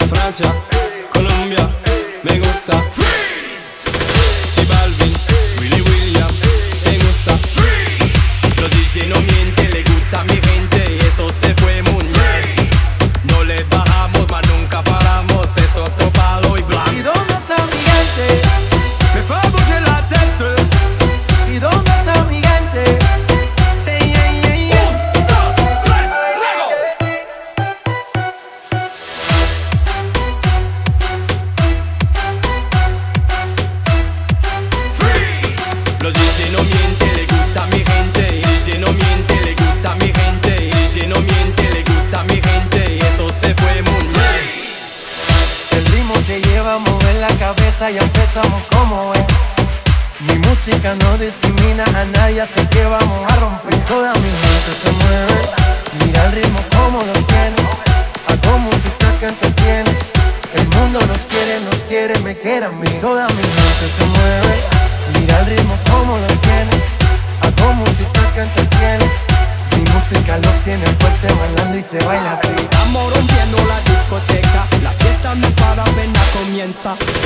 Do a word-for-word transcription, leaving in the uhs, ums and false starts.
Francia, Colombia, me gusta Freeze. J Balvin, Willy William, me gusta Freeze. Los D J no mienten, le gusta a mi gente y eso se fue muy bien. No le bajamos, mas nunca paramos, eso topado y blanco. ¿Y dónde está mi gente? Me fait bouger la tête. ¿Y dónde está mi gente? Say yeah, yeah, yeah. Un, dos, tres, luego. Freeze. Los D J no mienten, le gusta a mi gente. Y D J no miente, le gusta a mi gente. Y D J no miente, le gusta a mi gente. Y eso se fue muy bien. El ritmo te lleva a mover la cabeza y empezamos como es. Mi música no discrimina a nadie, así que vamos a romper. Toda mi gente se mueve, mira el ritmo como lo tiene. Hago música que entretiene. El mundo nos quiere, nos quiere, me quiere a mí. Toda mi gente se mueve, mira el ritmo como lo tiene. Hago música que entretiene. Mi música los tiene fuerte bailando y se baila así. Estamos rompiendo la discoteca, la fiesta no para, apenas comienza.